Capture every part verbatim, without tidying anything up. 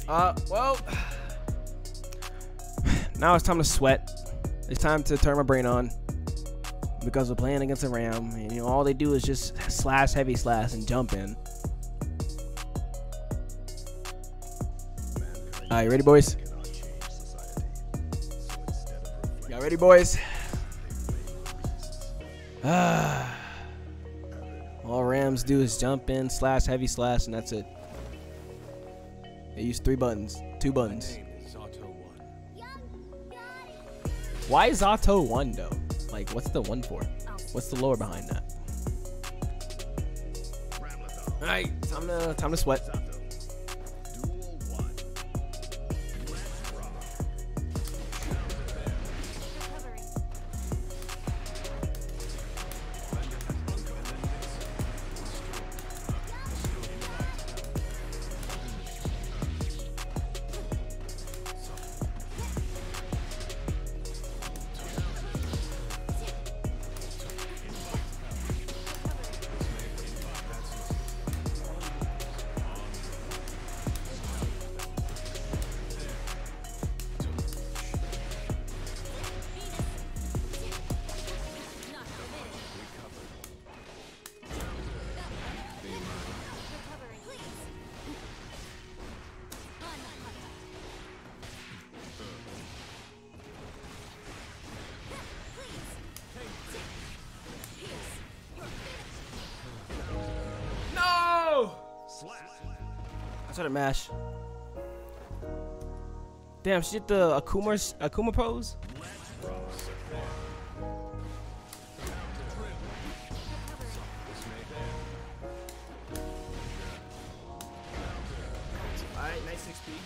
Uh, well, now it's time to sweat. It's time to turn my brain on because we're playing against a Ram, and you know all they do is just slash, heavy slash, and jump in. All right, you ready, boys? Y'all ready, boys? Ah. All Rams do is jump in, slash, heavy slash, and that's it. They use three buttons, two buttons. Why is Auto one though? Like, what's the one for? What's the lore behind that? All right, time to time to sweat. I tried to mash. Damn, she did the Akuma Akuma pose. Alright, nice X P.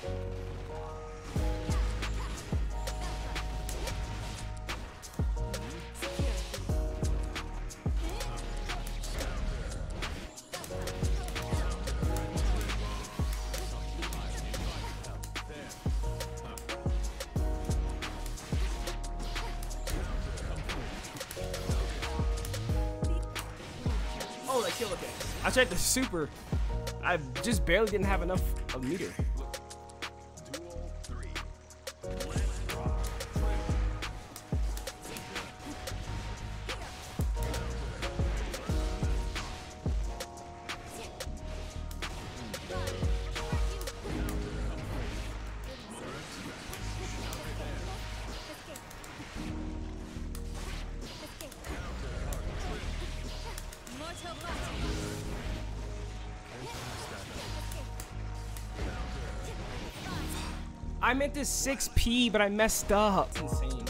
Oh, that kill okay. I tried the super. I just barely didn't have enough of meter. I meant this six P, but I messed up. It's insane.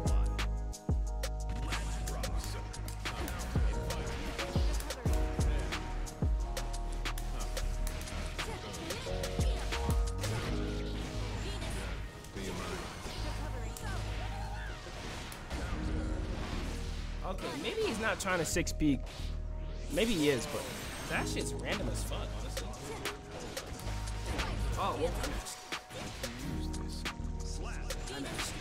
Okay, maybe he's not trying to six P. Maybe he is, but that shit's random as fuck, honestly. Oh, well, I missed. I missed.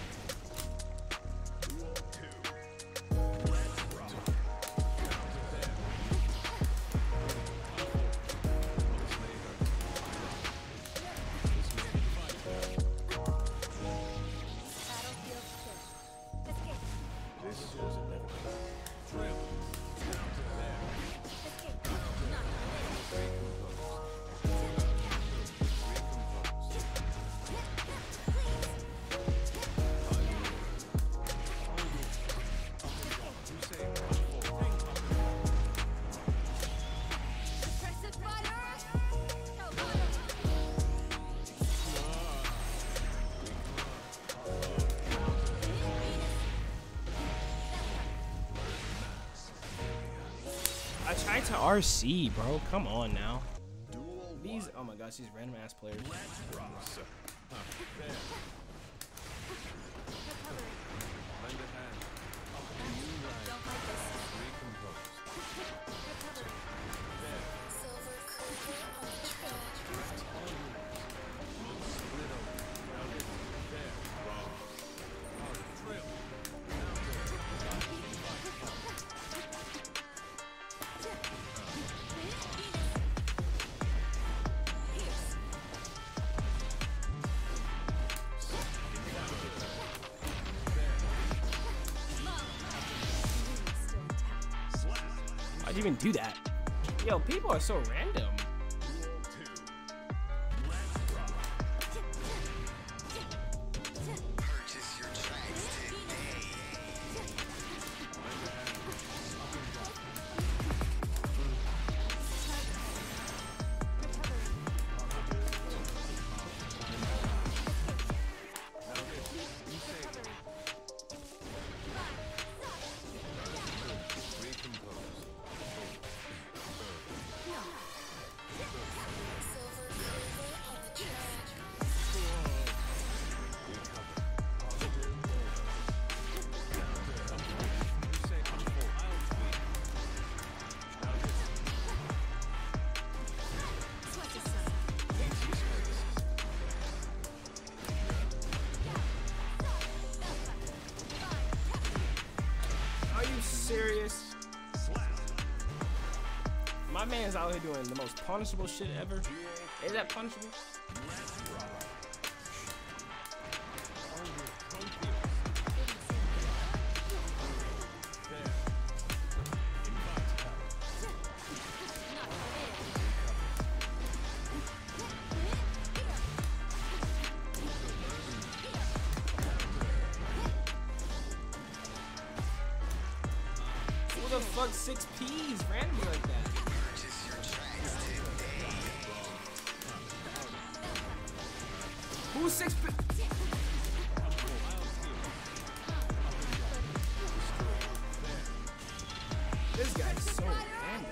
I tried to R C, bro. Come on now. These, oh my gosh, these random ass players. How'd you even do that? Yo, people are so random. Are you serious? My man's out here doing the most punishable shit ever. Is that punishable? Who the fuck six P's randomly like that? Who's six P? This guy's so random.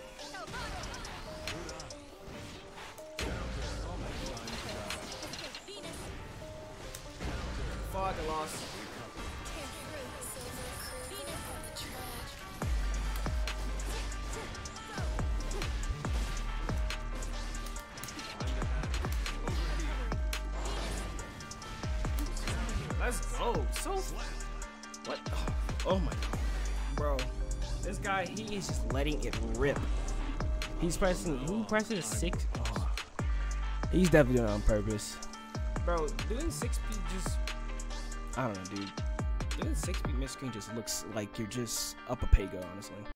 Fuck, I lost. Let's go. So what? Oh my god, bro. This guy, he is just letting it rip. He's pressing. Who presses six? Oh. He's definitely doing it on purpose, bro. Doing six P just. I don't know, dude. Doing six P mid screen just looks like you're just up a pay go, honestly.